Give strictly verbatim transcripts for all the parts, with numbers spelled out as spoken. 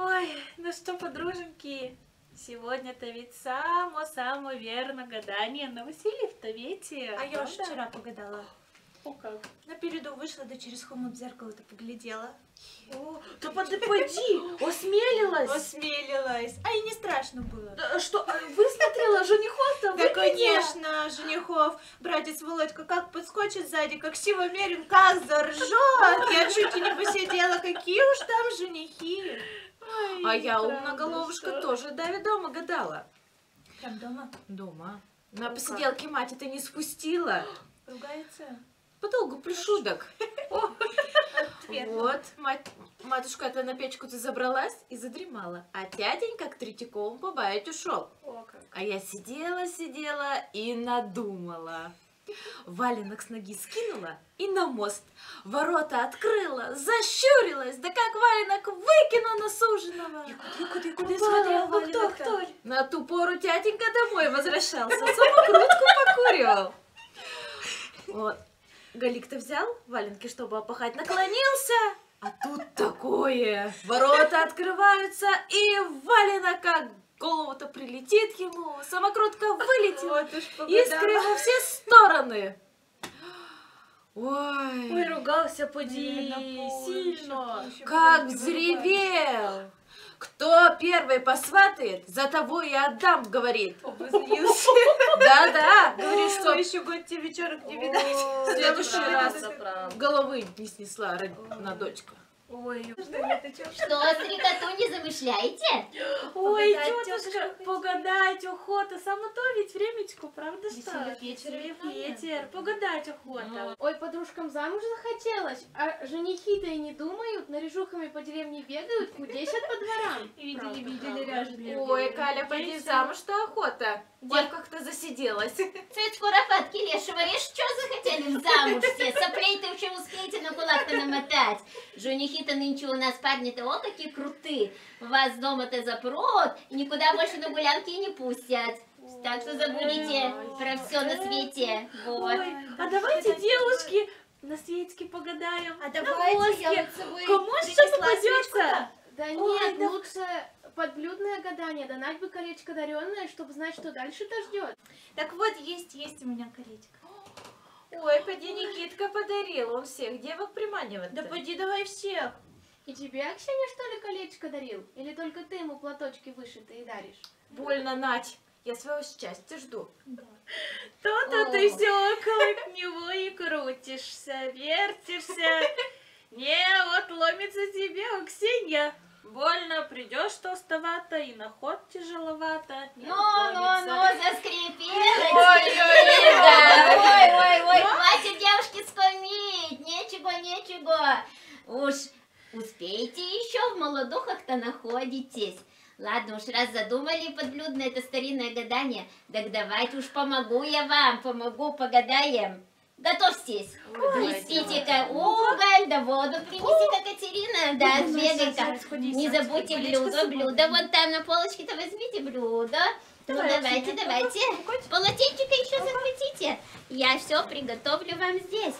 Ой, ну что, подруженьки, сегодня-то ведь само-само верно гадание на Васильев-то ветер. А я уж вчера погадала. О, как? Напереду вышла, да через холм в зеркало-то поглядела. О, да поди, осмелилась. Осмелилась. А и не страшно было. Да, что, высмотрела женихов-то? Да, конечно, женихов. Братец Володька как подскочит сзади, как Сивомерин, как заржет. Я чуть и не посидела, какие уж там женихи. Ой, А я, правда, умноголовушка, что? тоже Дави дома гадала. Прям дома? Дома. На Ну посиделке мать это не спустила. Ругается? Подолгу пришуток. Верно. Вот, мать, матушка-то на печку-то забралась и задремала. А тятенька к Третьякову побаять ушел. О, как. А я сидела-сидела и надумала. Валенок с ноги скинула и на мост. Ворота открыла, защурилась, да как валенок выкину на суженого. И куда, и куда Упала. смотрел Ну, кто, Валенок-то? кто? На ту пору тятенька домой возвращался, самокрутку покуривал. Вот. Галик-то взял валенки, чтобы опахать, наклонился, а тут такое. Ворота открываются, и валена как голову-то прилетит ему, самокрутка вылетела, Вот уж искры погадала. во все стороны. Ой, Ой, ругался, поди, Наверно, сильно. позже, как позже взревел. Кто первый посватает, за того и отдам, говорит. Обозлился. Да-да, говорит, что Еще год тебе вечерок не видать. в следующий раз правда. головы не снесла родная дочка. Ой, Что, это чё? Что, стрекоту не замышляете? ой, Погадать, тетушка, тетушка, погадать охота, само то ведь времечко, правда что? Веселье вечера Веселье ведь надо. ветер, погадать охота. Ой, подружкам замуж захотелось, а женихи-то и не думают, наряжухами по деревне бегают, кудесят по дворам. Видели, видели, ряженые. Ой, Каля, поди замуж-то охота. Девка-то засиделась. Цыцку Рафатки лешего, ишь, что захотели в замуж все? Соплей-то вообще успеете на кулак-то намотать. Женихи-то нынче у нас парни-то, о, какие крутые. Вас дома-то запрут, и никуда больше на гулянки и не пустят. Так что забудете про все на свете. Вот. Ой, а давайте, девушки, на светке погадаем. А на давайте, я воске. вот с собой Кому что принесла попадется? свечку-то. Да Ой, нет, да- лучше подблюдное гадание, донать бы колечко даренное, чтобы знать, что дальше-то ждет. Так вот, есть, есть у меня колечко. Ой, поди Никитка подарил, он всех девок приманивает. Да поди давай всех. И тебе, Аксеня, что ли, колечко дарил? Или только ты ему платочки вышитые даришь? Больно, Нать. Я своего счастья жду. То-то О. ты все около него и крутишься, вертишься. Не, вот ломится тебе, Ксения. Больно, придешь толстовато, и на ход тяжеловато. не Ну-ну-ну, отломится. заскрипела Ой-ой-ой. да. Ой-ой-ой, хватит, девушки, спомнить. Нечего, нечего. Уж успейте еще, в молодухах-то находитесь. Ладно уж, раз задумали подблюдное это старинное гадание, так давайте уж помогу я вам, помогу, погадаем. Готовьтесь. Несите-ка уголь, да воду принеси-ка, Катерина, да, сбегай-ка. Не забудьте блюдо, блюдо, вот там на полочке-то возьмите блюдо. Ну давайте, давайте, полотенчика еще захватите. Я все приготовлю вам здесь.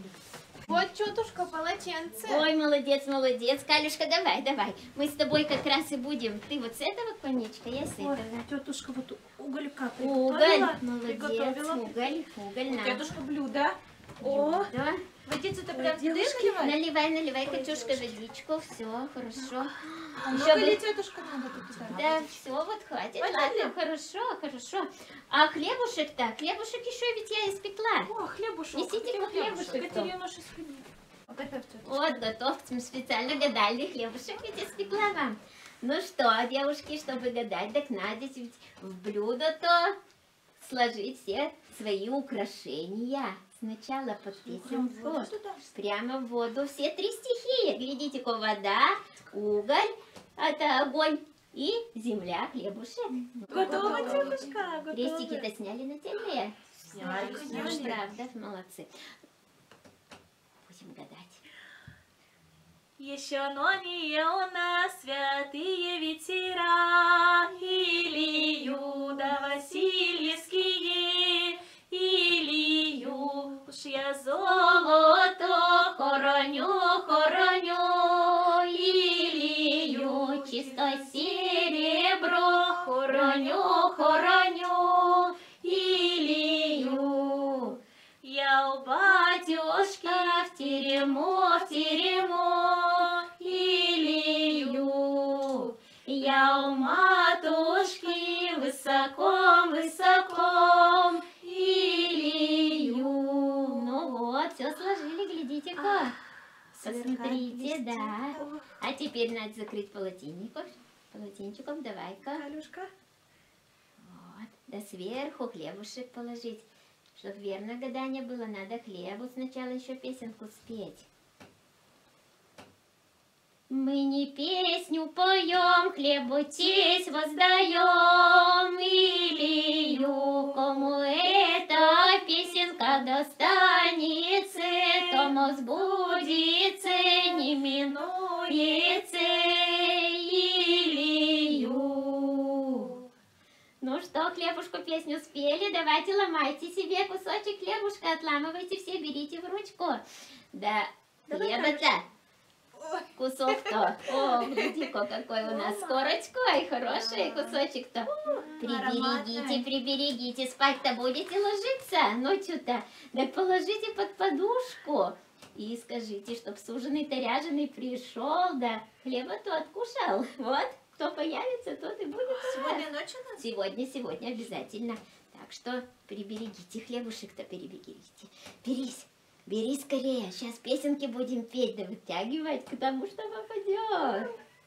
Вот, тетушка, полотенце. Ой, молодец, молодец. Калюшка, давай, давай. Мы с тобой как раз и будем. Ты вот с этого конечка, я с этого. Ой, тетушка, вот уголька Уголь, приготовила. молодец, Приготовила. уголь, уголь на. Дедушка блюдо. О, Да. водицу-то Ой, прям туда девушки, наливай. Наливай, наливай, Катюшка, водичку. Все, хорошо. А Еще много бы- ли тетушка надо тут? Да, все, вот хватит. Понятно. Ладно, хорошо, хорошо. А хлебушек-то, хлебушек еще ведь я испекла. О, хлебушек. Несите-ка хлебушек. Катерина, что сходи. Готовь тетушка. Вот, готовьте, специально гадальный хлебушек ведь испекла вам. Ну что, девушки, чтобы гадать, так надо ведь в блюдо-то сложить все свои украшения. Сначала под песенку, воду туда? прямо в воду, все три стихии. Глядите-ка, вода, уголь, это огонь и земля, хлебушек. Готова, тетушка, готова. Крестики-то сняли нательные? Сняли, Сняли, правда, молодцы. Будем гадать. Еще ноне у нас святые ветера, Илью да Васильевские, Илью уж я золото хороню, хороню, Илью чистое серебро, хороню, хороню Илью. Я у батюшки в терему, в терему Илью. Я у матушки высоко, высоко Илью. Ну вот, все сложили, глядите-ка. Посмотрите, да. А теперь надо закрыть полотенчиком. Полотенчиком, давай-ка. Галюшка. Вот. Да сверху хлебушек положить. Чтоб верно гадание было, надо хлебу сначала еще песенку спеть. Мы не песню поем, хлебу честь воздаем Илью. Кому эта песенка достанется, тому сбудется, не минуется Илью. Ну что, хлебушку песню спели, давайте ломайте себе кусочек хлебушка, отламывайте все, берите в ручку. Да, хлеба-то. Кусок-то. О, гляди-ка, какой у нас корочкой, хороший кусочек-то. Приберегите, приберегите, спать-то будете ложиться ночью-то. Так положите под подушку и скажите, чтоб суженый-то ряженый пришел, да хлеба-то откушал. Вот, кто появится, тот и будет. Сегодня ночью надо? Сегодня, сегодня обязательно. Так что приберегите, хлебушек-то переберегите. Берись. Бери скорее, сейчас песенки будем петь, да вытягивать к тому, что попадет.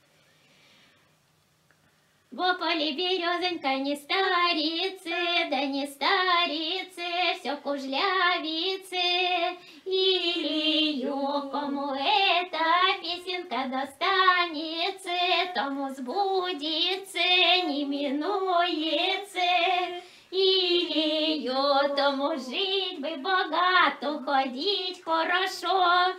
Во поле березонька не старится, да не старится, все кужлявится. Илью, кому эта песенка достанется, тому сбудется, не минуется. Илью, тому жить бы богато, ходить хорошо.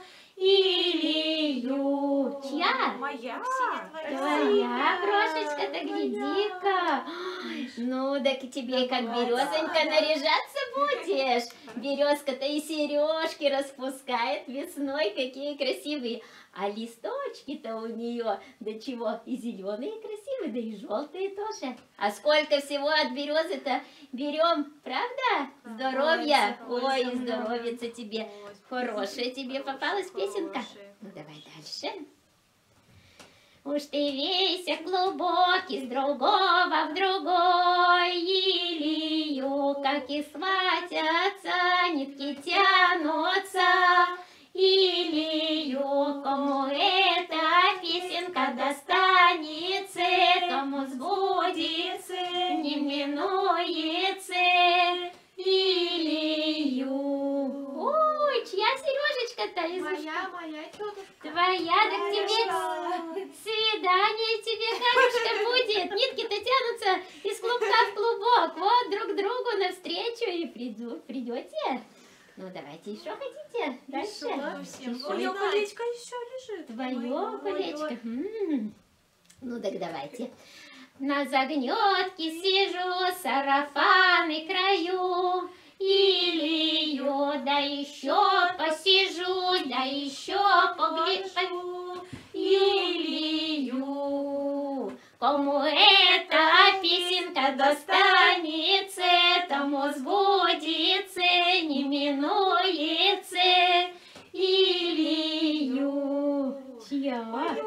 Илью. Чья? Моя. Твоя крошечка-то, гляди-ка. Ну, так тебе как березонька наряжаться будешь. Березка-то и сережки распускает весной, какие красивые. А листочки-то у нее, да чего, и зеленые красивые, да и желтые тоже. А сколько всего от березы-то берем, правда? Здоровья. Ой, здоровьица тебе. Хорошая тебе попалась песенка. Ну, давай дальше. Уж ты весь клубок из другого в другой, Илью, как и сватятся, нитки тянутся. Илью, кому эта песенка достанется, тому сбудется, не минуется Илью. Ой, чья сережечка-то? из Моя, моя тетушка. Твоя, так тебе свидание тебе, Галюшка, будет. Нитки-то тянутся из клубка в клубок. Вот друг другу навстречу и приду, придете. Ну, давайте еще хотите? Дальше. Мое колечко еще лежит. Твое колечко. М-м. Ну, так давайте. На загнетке сижу, сарафаны краю. Илью, да еще посижу, да еще погляжу. Илью, кому эта песенка достанется, тому сбудется, не минуется Илью. Чья?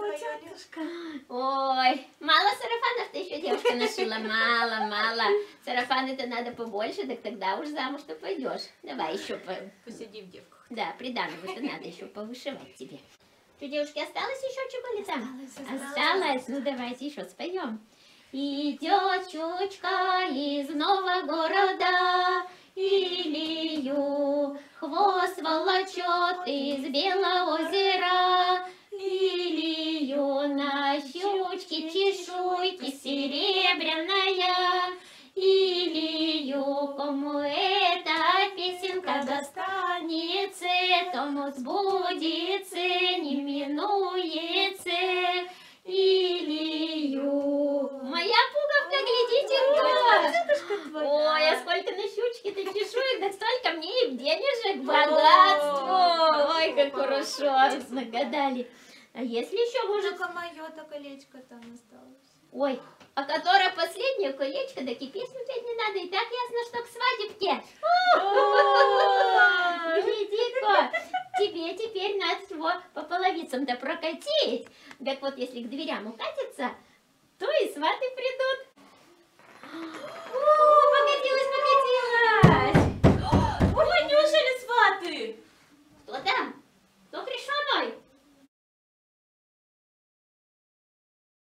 Ой, мало сарафанов-то еще девушка нашила, мало, мало. Сарафаны-то надо побольше, так тогда уж замуж-то пойдешь. Давай еще по... Посиди в девках. Да, приданного-то надо еще повышивать тебе. Что, девушки, осталось еще чего-ли там? Осталось, осталось. Ну, давайте еще споем. Идет чучка из нового города, Илью хвост волочет из белого озера. Илью на щучке чешуйки серебряная. Илью, кому эта песенка достанется, тому сбудется, не минуется Илью. Моя пуговка, глядите-ка! Ой, а сколько на щучке-то чешуек, да столько мне и денежек, богатство! Ой, как хорошо! раз нагадали. А если еще может... Только мое-то колечко там осталось. Ой, а которое последнее колечко, так и песню петь не надо, и так ясно, что к свадебке. Гляди-ка, тебе теперь надо его по половицам-то прокатить. Так вот, если к дверям укатится, то и сваты придут.